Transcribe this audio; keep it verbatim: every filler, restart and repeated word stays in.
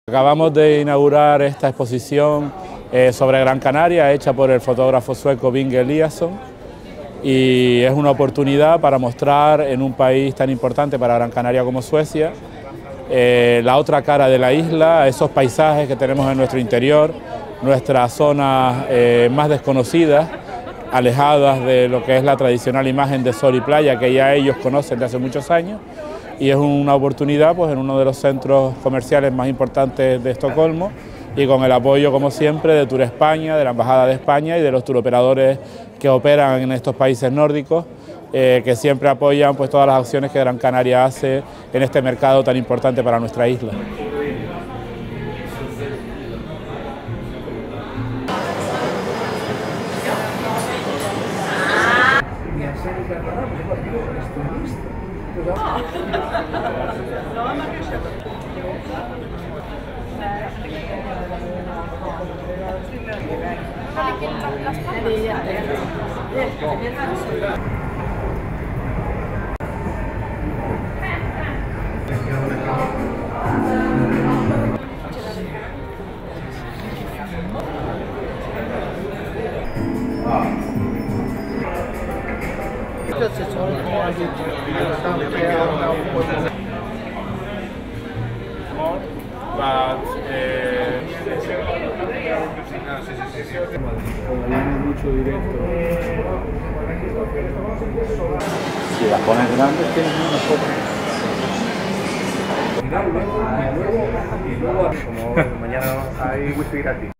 Acabamos de inaugurar esta exposición eh, sobre Gran Canaria, hecha por el fotógrafo sueco Binge Eliasson, y es una oportunidad para mostrar en un país tan importante para Gran Canaria como Suecia eh, la otra cara de la isla, esos paisajes que tenemos en nuestro interior, nuestras zonas eh, más desconocidas, alejadas de lo que es la tradicional imagen de sol y playa que ya ellos conocen de hace muchos años. Y es una oportunidad pues, en uno de los centros comerciales más importantes de Estocolmo y con el apoyo, como siempre, de Tour España, de la Embajada de España y de los turoperadores que operan en estos países nórdicos, eh, que siempre apoyan pues, todas las acciones que Gran Canaria hace en este mercado tan importante para nuestra isla. Mucho directo. Si las pones grandes tienes una foto. Como mañana hay wifi gratis.